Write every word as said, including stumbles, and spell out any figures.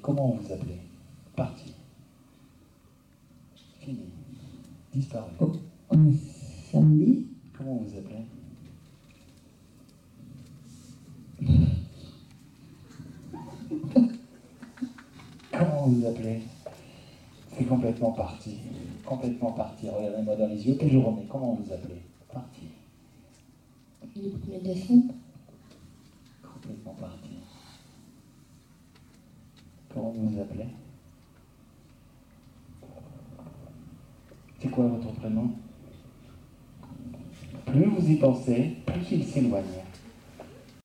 Comment vous appelez? Parti. Fini. Disparu. Oh, un samedi. Comment vous appelez? Comment vous appelez? C'est complètement parti. Complètement parti. Regardez-moi dans les yeux. Quelle journée? Comment vous appelez? Parti. Le premier décembre. Complètement parti. Comment vous vous appelez? C'est quoi votre prénom? Plus vous y pensez, plus il s'éloigne.